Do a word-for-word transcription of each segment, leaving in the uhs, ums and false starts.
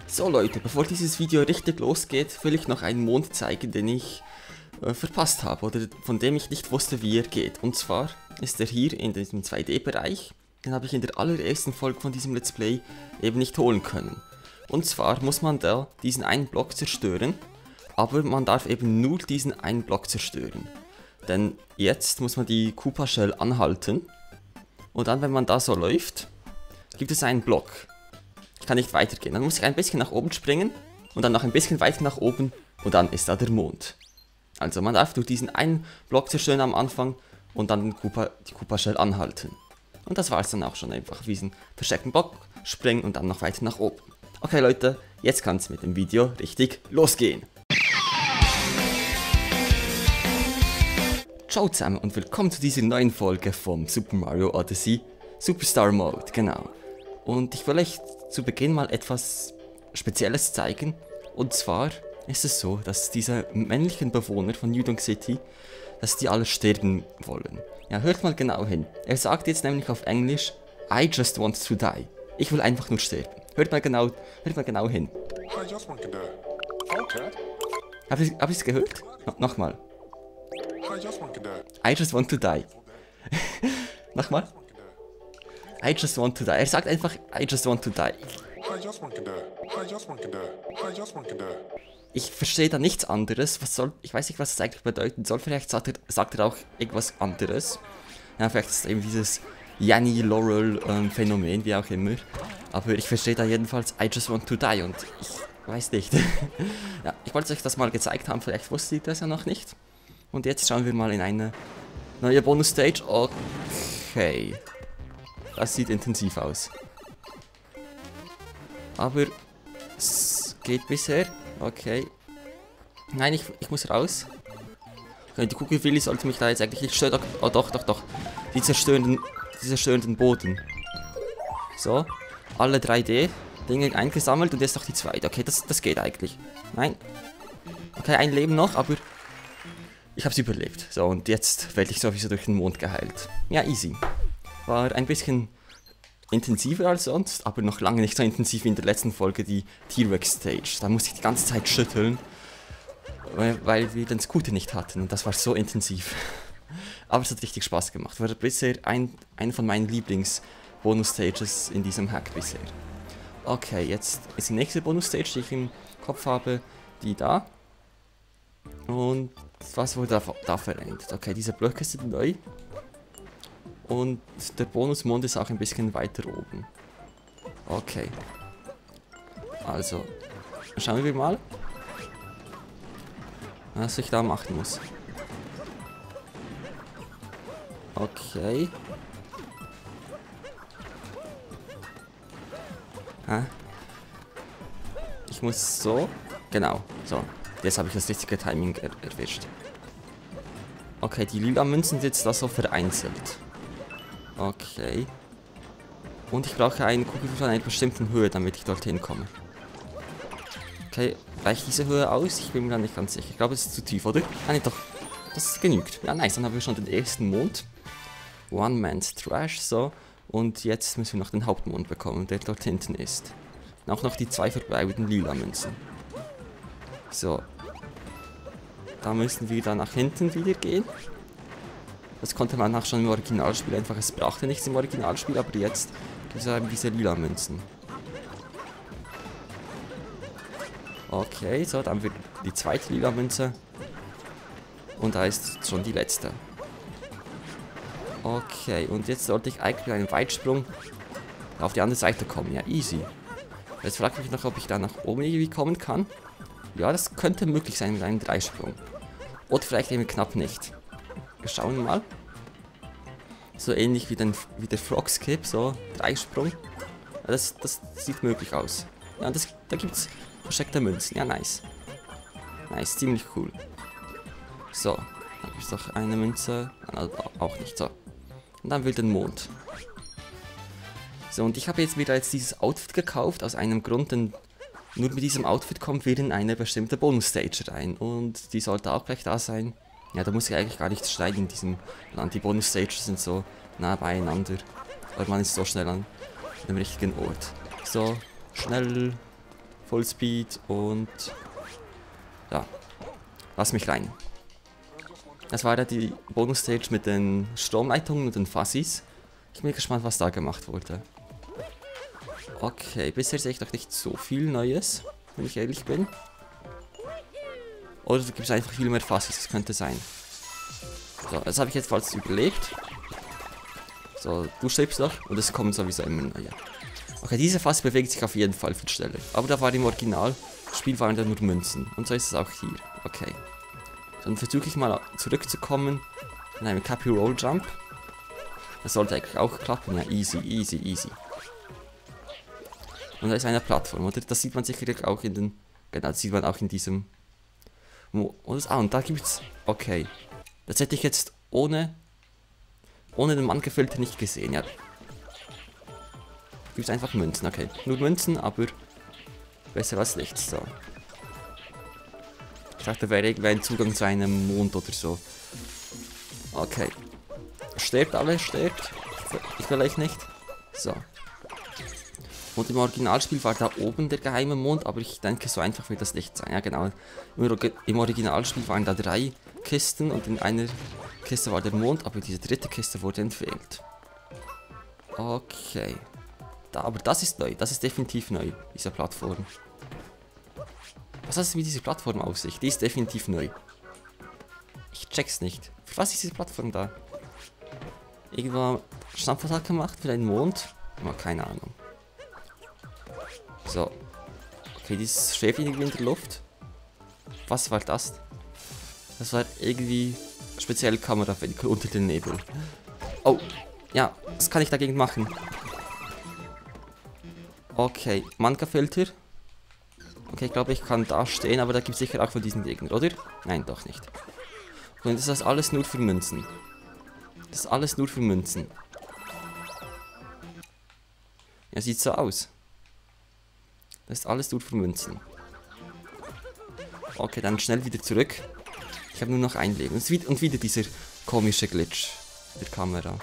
So Leute, bevor dieses Video richtig losgeht, will ich noch einen Mond zeigen, den ich äh, verpasst habe oder von dem ich nicht wusste, wie er geht. Und zwar ist er hier in diesem zwei D Bereich. Den habe ich in der allerersten Folge von diesem Let's Play eben nicht holen können. Und zwar muss man da diesen einen Block zerstören, aber man darf eben nur diesen einen Block zerstören. Denn jetzt muss man die Koopa Shell anhalten und dann, wenn man da so läuft, gibt es einen Block. Ich kann nicht weitergehen. Dann muss ich ein bisschen nach oben springen und dann noch ein bisschen weiter nach oben und dann ist da der Mond. Also man darf nur diesen einen Block zerstören am Anfang und dann den Koopa, die Koopa Shell anhalten. Und das war es dann auch schon, einfach wie diesen versteckten Block springen und dann noch weiter nach oben. Okay Leute, jetzt kann es mit dem Video richtig losgehen. Ciao zusammen und willkommen zu dieser neuen Folge vom Super Mario Odyssey Superstar Mode, genau. Und ich will euch zu Beginn mal etwas Spezielles zeigen. Und zwar ist es so, dass diese männlichen Bewohner von New Donk City, dass die alle sterben wollen. Ja, hört mal genau hin. Er sagt jetzt nämlich auf Englisch, I just want to die. Ich will einfach nur sterben. Hört mal genau, hört mal genau hin. I just want to die. Okay. Habt ihr hab es gehört? No, Nochmal. I just want to die. I just want to die. Nochmal. I just want to die. Er sagt einfach, I just want to die. I just want to die. I just want to die. I just want to die. Ich verstehe da nichts anderes. Was soll, ich weiß nicht, was das eigentlich bedeuten soll. Vielleicht sagt er, sagt er auch irgendwas anderes. Ja, vielleicht ist es eben dieses Yanni Laurel ähm, Phänomen, wie auch immer. Aber ich verstehe da jedenfalls, I just want to die und ich weiß nicht. Ja, ich wollte euch das mal gezeigt haben, vielleicht wusstet ihr das ja noch nicht. Und jetzt schauen wir mal in eine neue Bonus-Stage. Okay. Das sieht intensiv aus. Aber es geht bisher. Okay. Nein, ich, ich muss raus. Okay, die Kugelwilli sollte mich da jetzt eigentlich nicht stören. Oh doch, doch, doch. Die zerstörenden, die zerstörenden Boden. So. Alle drei D Dinge eingesammelt und jetzt noch die zweite. Okay, das, das geht eigentlich. Nein. Okay, ein Leben noch, aber ich habe es überlebt. So, und jetzt werde ich sowieso durch den Mond geheilt. Ja, easy. War ein bisschen intensiver als sonst, aber noch lange nicht so intensiv wie in der letzten Folge, die T-Rex Stage. Da musste ich die ganze Zeit schütteln, weil, weil wir den Scooter nicht hatten und das war so intensiv. Aber es hat richtig Spaß gemacht. War bisher ein, ein von meinen Lieblings-Bonus-Stages in diesem Hack bisher. Okay, jetzt ist die nächste Bonus-Stage, die ich im Kopf habe, die da. Und was wurde da, da verändert? Okay, diese Blöcke sind neu. Und der Bonusmond ist auch ein bisschen weiter oben. Okay. Also, schauen wir mal, was ich da machen muss. Okay. Hä? Ich muss so. Genau, so. Jetzt habe ich das richtige Timing er erwischt. Okay, die lila Münzen sind jetzt da so vereinzelt. Okay. Und ich brauche einen Kugel von einer bestimmten Höhe, damit ich dorthin komme. Okay, reicht diese Höhe aus? Ich bin mir da nicht ganz sicher. Ich glaube, es ist zu tief, oder? Ah, nicht doch. Das genügt. Ja, nice. Dann haben wir schon den ersten Mond. One Man's Trash, so. Und jetzt müssen wir noch den Hauptmond bekommen, der dort hinten ist. Und auch noch die zwei verbleibenden lila Münzen. So. Da müssen wir dann nach hinten wieder gehen. Das konnte man auch schon im Originalspiel einfach, es brachte nichts im Originalspiel, aber jetzt gibt es eben diese lila Münzen. Okay, so, dann wird die zweite lila Münze. Und da ist schon die letzte. Okay, und jetzt sollte ich eigentlich mit einem Weitsprung auf die andere Seite kommen. Ja, easy. Jetzt frage ich mich noch, ob ich da nach oben irgendwie kommen kann. Ja, das könnte möglich sein mit einem Dreisprung. Oder vielleicht eben knapp nicht. Wir schauen mal. So ähnlich wie, den, wie der Frog Skip, so Dreisprung. Ja, das, das sieht möglich aus. Ja, das, da gibt es versteckte Münzen. Ja, nice. Nice, ziemlich cool. So, dann gibt es noch eine Münze. Also auch nicht so. Und dann will den Mond. So, und ich habe jetzt wieder jetzt dieses Outfit gekauft, aus einem Grund, denn nur mit diesem Outfit kommt wir in eine bestimmte Bonus-Stage rein. Und die sollte auch gleich da sein. Ja, da muss ich eigentlich gar nichts schneiden in diesem Land. Die Bonus-Stages sind so nah beieinander. Aber man ist so schnell an dem richtigen Ort. So, schnell Vollspeed und... Ja. Lass mich rein. Das war ja die Bonus-Stage mit den Stromleitungen und den Fuzzies. Ich bin gespannt, was da gemacht wurde. Okay, bisher sehe ich doch nicht so viel Neues, wenn ich ehrlich bin. Oder gibt es einfach viel mehr Fuzzies, das könnte sein. So, das habe ich jetzt fast überlebt. So, du stirbst noch und es kommen sowieso immer neue. Okay, diese Fuzzy bewegt sich auf jeden Fall viel schneller. Aber da war im Originalspiel waren da nur Münzen. Und so ist es auch hier. Okay. Dann versuche ich mal zurückzukommen in einem Cappy Roll Jump. Das sollte eigentlich auch klappen. Ja, easy, easy, easy. Und da ist eine Plattform, oder? Das sieht man sicherlich auch in den... Genau, das sieht man auch in diesem... Ah, und da gibt's... Okay. Das hätte ich jetzt ohne... Ohne den Manga-Filter nicht gesehen, ja. Gibt's einfach Münzen, okay. Nur Münzen, aber... Besser als nichts, so. Ich dachte, da wäre irgendwie ein Zugang zu einem Mond oder so. Okay. Stirbt alle, stirbt. Ich vielleicht nicht. So. Und im Originalspiel war da oben der geheime Mond, aber ich denke, so einfach wird das nicht sein. Ja, genau. Im Originalspiel waren da drei Kisten und in einer Kiste war der Mond, aber diese dritte Kiste wurde entfernt. Okay. Da, aber das ist neu. Das ist definitiv neu, diese Plattform. Was ist mit dieser Plattform auf sich? Die ist definitiv neu. Ich check's nicht. Für was ist diese Plattform da? Irgendwo Stampfattacke gemacht für einen Mond? Oh, keine Ahnung. So. Okay, dieses schwebt irgendwie in der Luft. Was war das? Das war irgendwie spezielle Kamerawinkel unter den Nebel. Oh, ja, was kann ich dagegen machen? Okay, Manga-Filter. Okay, ich glaube, ich kann da stehen, aber da gibt es sicher auch von diesen Gegnern, oder? Nein, doch nicht. Und das ist alles nur für Münzen. Das ist alles nur für Münzen. Ja, sieht so aus. Das ist alles nur für Münzen. Okay, dann schnell wieder zurück. Ich habe nur noch ein Leben. Und wieder dieser komische Glitch der Kamera.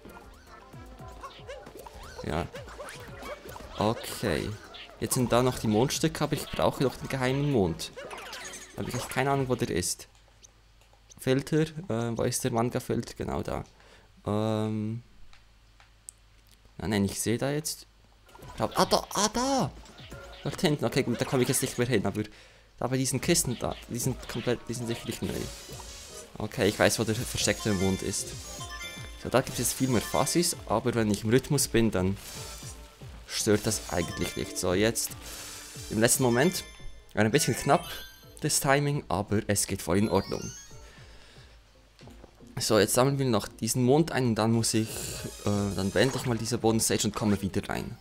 Ja. Okay. Jetzt sind da noch die Mondstücke, aber ich brauche noch den geheimen Mond. Da habe ich echt keine Ahnung, wo der ist. Filter, äh, wo ist der Manga-Filter? Genau da. Ähm. Nein, nein, ich sehe da jetzt. Ah, da, ah, da! Dort hinten, okay, gut, da komme ich jetzt nicht mehr hin, aber da bei diesen Kisten da, die sind komplett, die sind sicherlich neu. Okay, ich weiß, wo der versteckte Mond ist. So, da gibt es viel mehr Fuzzies, aber wenn ich im Rhythmus bin, dann stört das eigentlich nicht. So, jetzt im letzten Moment, ein bisschen knapp, das Timing, aber es geht voll in Ordnung. So, jetzt sammeln wir noch diesen Mond ein und dann muss ich, äh, dann beende ich mal diese Bonus-Stage und komme wieder rein.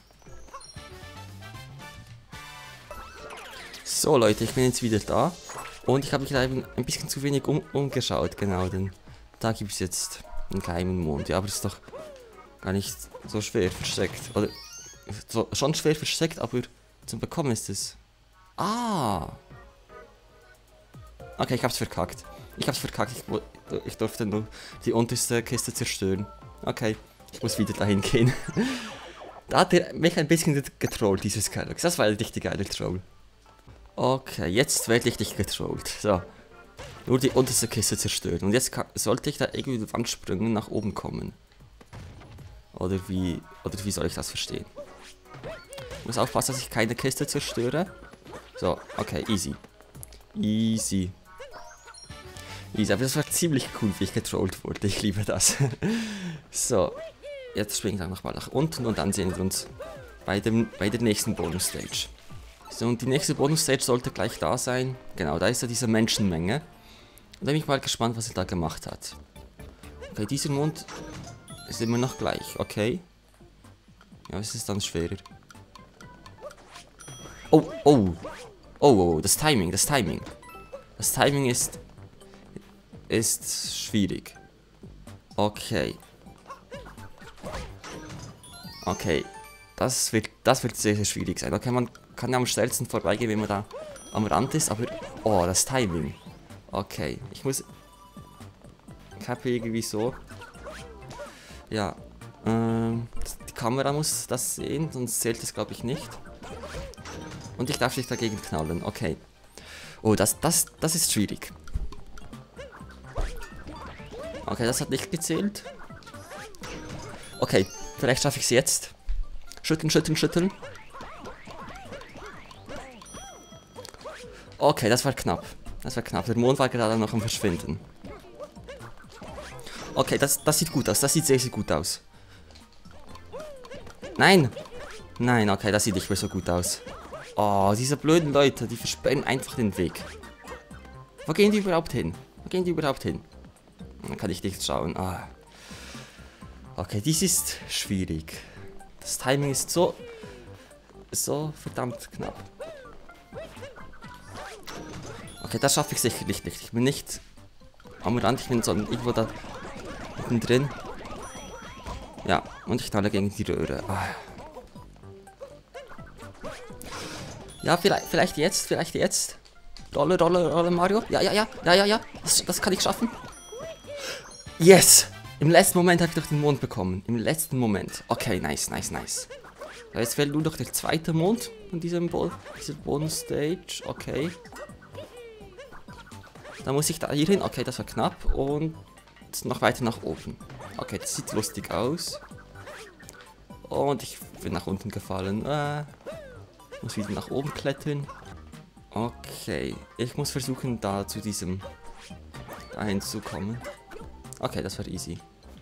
So Leute, ich bin jetzt wieder da und ich habe mich leider ein bisschen zu wenig um, umgeschaut, genau, denn da gibt es jetzt einen geheimen Mond. Ja, aber es ist doch gar nicht so schwer versteckt, oder so, schon schwer versteckt, aber zum Bekommen ist es... Ah! Okay, ich hab's verkackt. Ich hab's verkackt, ich, ich durfte nur die unterste Kiste zerstören. Okay, ich muss wieder dahin gehen. Da hat er mich ein bisschen getrollt, dieses Skylox. Das war ein richtig geiler Troll. Okay, jetzt werde ich dich getrollt. So. Nur die unterste Kiste zerstören. Und jetzt kann, sollte ich da irgendwie die Wand springen nach oben kommen. Oder wie, oder wie soll ich das verstehen? Ich muss aufpassen, dass ich keine Kiste zerstöre. So, okay, easy. Easy. Easy, aber das war ziemlich cool, wie ich getrollt wurde. Ich liebe das. So, jetzt springen wir nochmal nach unten und dann sehen wir uns bei, dem, bei der nächsten Bonus-Stage. So, und die nächste Bonus-Stage sollte gleich da sein. Genau, da ist ja diese Menschenmenge. Und da bin ich mal gespannt, was er da gemacht hat. Okay, dieser Mond ist immer noch gleich, okay. Ja, es ist dann schwerer. Oh, oh. Oh, oh, das Timing, das Timing. Das Timing ist... ist schwierig. Okay. Okay. Das wird, das wird sehr, sehr schwierig sein. Okay, man kann ja am schnellsten vorbeigehen, wenn man da am Rand ist, aber... Oh, das Timing. Okay, ich muss... Ich habe irgendwie so... Ja. Ähm, die Kamera muss das sehen, sonst zählt das, glaube ich, nicht. Und ich darf dich dagegen knallen. Okay. Oh, das, das, das ist schwierig. Okay, das hat nicht gezählt. Okay, vielleicht schaffe ich es jetzt. Schütteln, schütteln, schütteln. Okay, das war knapp. Das war knapp. Der Mond war gerade noch am Verschwinden. Okay, das, das sieht gut aus. Das sieht sehr, sehr gut aus. Nein! Nein, okay, das sieht nicht mehr so gut aus. Oh, diese blöden Leute, die versperren einfach den Weg. Wo gehen die überhaupt hin? Wo gehen die überhaupt hin? Dann kann ich nicht schauen. Ah. Okay, dies ist schwierig. Das Timing ist so... so verdammt knapp. Okay, das schaffe ich sicherlich nicht. Ich bin nicht am Rand, ich bin sondern irgendwo da mittendrin. Ja, und ich knalle gegen die Röhre. Ah. Ja, vielleicht, vielleicht jetzt, vielleicht jetzt. Rolle, Rolle, Rolle, Mario. Ja, ja, ja, ja, ja, ja. Das, das kann ich schaffen. Yes! Im letzten Moment habe ich doch den Mond bekommen. Im letzten Moment. Okay, nice, nice, nice. Ja, jetzt fehlt nur noch der zweite Mond von diesem Bo dieser Bonus-Stage. Okay. Dann muss ich da hier hin. Okay, das war knapp. Und noch weiter nach oben. Okay, das sieht lustig aus. Und ich bin nach unten gefallen. Äh, muss wieder nach oben klettern. Okay, ich muss versuchen, da zu diesem dahin zu kommen. Okay, das war easy.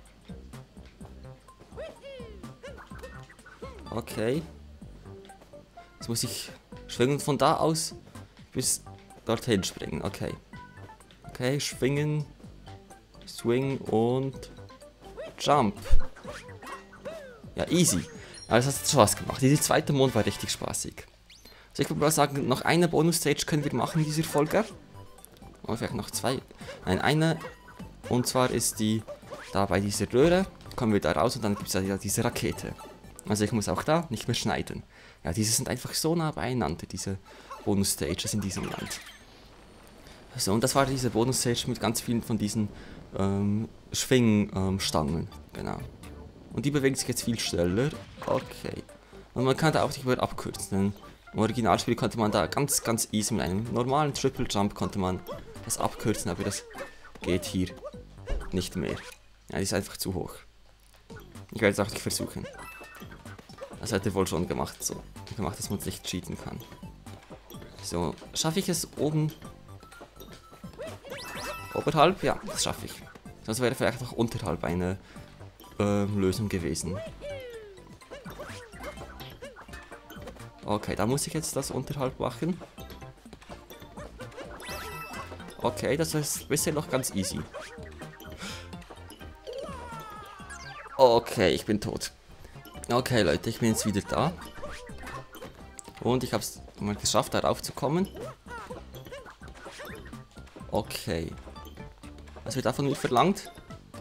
Okay. Jetzt muss ich schwingen von da aus bis dorthin springen. Okay. Okay, schwingen, swing und jump. Ja, easy. Aber das hat Spaß gemacht. Dieser zweite Mond war richtig spaßig. Also ich würde mal sagen, noch eine Bonus-Stage können wir machen in dieser Folge. Oder vielleicht noch zwei. Nein, eine. Und zwar ist die da bei dieser Röhre. Kommen wir da raus und dann gibt es ja diese Rakete. Also ich muss auch da nicht mehr schneiden. Ja, diese sind einfach so nah beieinander, diese Bonus-Stages in diesem Land. So, und das war diese Bonus-Stage mit ganz vielen von diesen ähm, Schwingstangen. Ähm, genau. Und die bewegen sich jetzt viel schneller. Okay. Und man kann da auch nicht mehr abkürzen. Im Originalspiel konnte man da ganz, ganz easy mit einem normalen Triple Jump konnte man das abkürzen, aber das geht hier nicht mehr. Ja, die ist einfach zu hoch. Ich werde es auch nicht versuchen. Das hat er wohl schon gemacht, so. Gemacht, dass man es nicht cheaten kann. So, schaffe ich es oben? Oberhalb? Ja, das schaffe ich. Sonst wäre vielleicht auch unterhalb eine äh, Lösung gewesen. Okay, da muss ich jetzt das unterhalb machen. Okay, das ist bisher noch ganz easy. Okay, ich bin tot. Okay, Leute, ich bin jetzt wieder da. Und ich habe es mal geschafft, darauf zu kommen. Okay. Was wird da von mir verlangt?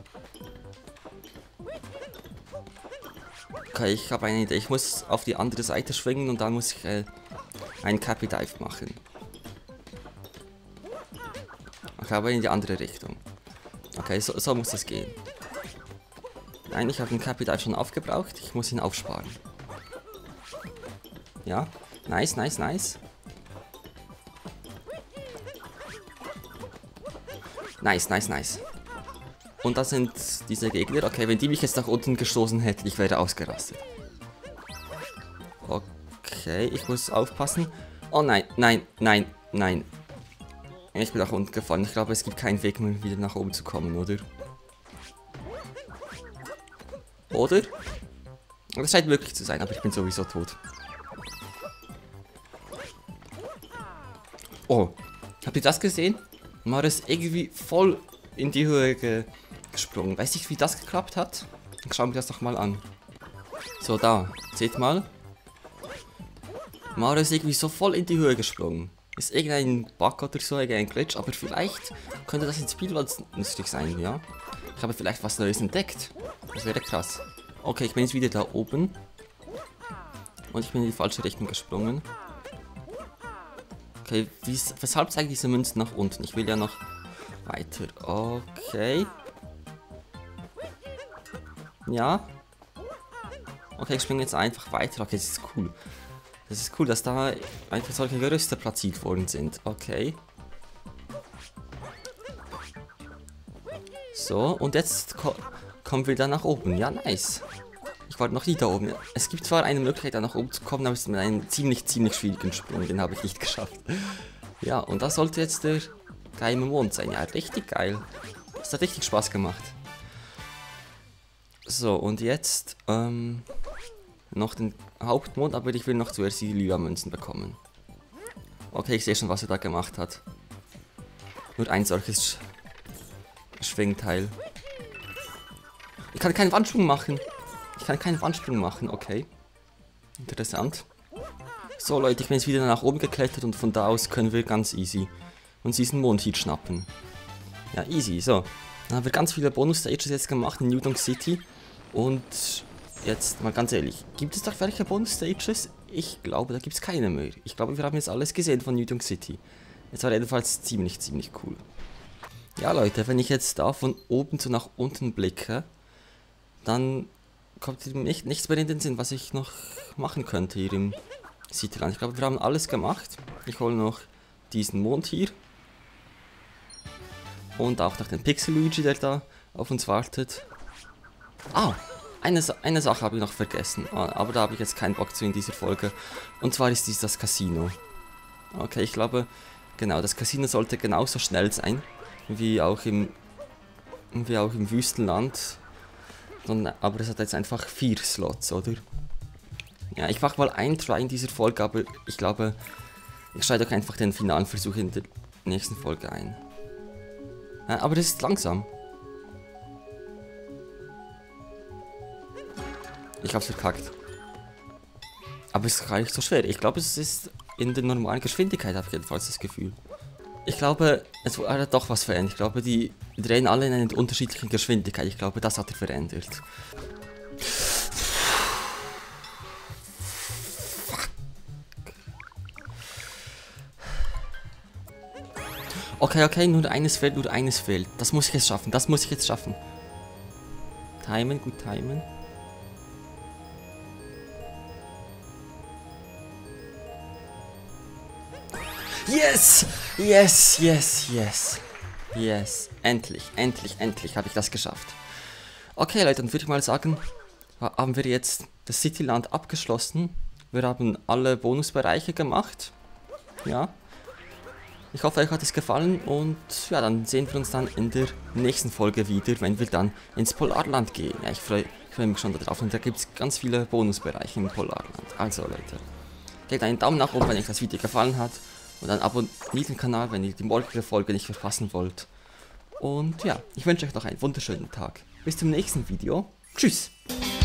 Okay, ich habe eine Idee. Ich muss auf die andere Seite schwingen und dann muss ich äh, einen Cappy Dive machen. Okay, aber in die andere Richtung. Okay, so, so muss das gehen. Nein, ich habe den Cappy Dive schon aufgebraucht. Ich muss ihn aufsparen. Ja, nice, nice, nice. Nice, nice, nice. Und das sind diese Gegner. Okay, wenn die mich jetzt nach unten gestoßen hätten, ich wäre ausgerastet. Okay, ich muss aufpassen. Oh nein, nein, nein, nein. Ich bin nach unten gefallen. Ich glaube, es gibt keinen Weg mehr, wieder nach oben zu kommen, oder? Oder? Das scheint möglich zu sein, aber ich bin sowieso tot. Oh, habt ihr das gesehen? Mario ist irgendwie voll in die Höhe ge gesprungen. Weiß nicht, wie das geklappt hat? Schauen wir das doch mal an. So, da. Seht mal. Mario ist irgendwie so voll in die Höhe gesprungen. Ist irgendein Bug oder so, irgendein Glitch, aber vielleicht könnte das ins Spiel was nützlich sein, ja? Ich habe vielleicht was Neues entdeckt. Das wäre krass. Okay, ich bin jetzt wieder da oben. Und ich bin in die falsche Richtung gesprungen. Okay, wies, weshalb zeigen diese Münzen nach unten? Ich will ja noch weiter. Okay. Ja. Okay, ich springe jetzt einfach weiter. Okay, das ist cool. Das ist cool, dass da einfach solche Gerüste platziert worden sind. Okay. So, und jetzt ko kommen wir dann nach oben. Ja, nice. Ich war noch nie da oben. Es gibt zwar eine Möglichkeit, da nach oben zu kommen, aber es ist mit einem ziemlich, ziemlich schwierigen Sprung. Den habe ich nicht geschafft. Ja, und das sollte jetzt der geheime Mond sein. Ja, richtig geil. Das hat richtig Spaß gemacht. So, und jetzt ähm, noch den Hauptmond, aber ich will noch zuerst die lila Münzen bekommen. Okay, ich sehe schon, was er da gemacht hat. Nur ein solches Schwingteil. Ich kann keinen Wandsprung machen. Ich kann keinen Wandsprung machen, okay. Interessant. So Leute, ich bin jetzt wieder nach oben geklettert und von da aus können wir ganz easy uns diesen Mond hier schnappen. Ja, easy, so. Dann haben wir ganz viele Bonus-Stages jetzt gemacht in New Donk City. Und jetzt mal ganz ehrlich, gibt es doch welche Bonus-Stages? Ich glaube, da gibt es keine mehr. Ich glaube, wir haben jetzt alles gesehen von New Donk City. Jetzt war jedenfalls ziemlich, ziemlich cool. Ja Leute, wenn ich jetzt da von oben zu nach unten blicke, dann kommt nicht, nichts mehr in den Sinn, was ich noch machen könnte hier im Cityland. Ich glaube, wir haben alles gemacht. Ich hole noch diesen Mond hier. Und auch noch den Pixel Luigi, der da auf uns wartet. Ah, eine, eine Sache habe ich noch vergessen. Aber da habe ich jetzt keinen Bock zu in dieser Folge. Und zwar ist dies das Casino. Okay, ich glaube, genau, das Casino sollte genauso schnell sein, wie auch im, wie auch im Wüstenland. Aber es hat jetzt einfach vier Slots, oder? Ja, ich mache mal einen Try in dieser Folge, aber ich glaube, ich schreibe doch einfach den finalen Versuch in der nächsten Folge ein. Ja, aber das ist langsam. Ich hab's verkackt. Aber es ist gar nicht so schwer. Ich glaube, es ist in der normalen Geschwindigkeit, habe ich jedenfalls das Gefühl. Ich glaube, es hat doch was verändert. Ich glaube, die drehen alle in einer unterschiedlichen Geschwindigkeit. Ich glaube, das hat er verändert. Okay, okay, nur eines fehlt, nur eines fehlt. Das muss ich jetzt schaffen, das muss ich jetzt schaffen. Timen, gut timen. Yes! Yes, yes, yes. Yes. Endlich, endlich, endlich habe ich das geschafft. Okay, Leute, dann würde ich mal sagen, haben wir jetzt das Cityland abgeschlossen. Wir haben alle Bonusbereiche gemacht. Ja. Ich hoffe, euch hat es gefallen und ja, dann sehen wir uns dann in der nächsten Folge wieder, wenn wir dann ins Polarland gehen. Ja, ich freue freu mich schon darauf und da gibt es ganz viele Bonusbereiche im Polarland. Also Leute, gebt einen Daumen nach oben, wenn euch das Video gefallen hat und dann abonniert den Kanal, wenn ihr die morgige Folge nicht verpassen wollt. Und ja, ich wünsche euch noch einen wunderschönen Tag. Bis zum nächsten Video. Tschüss!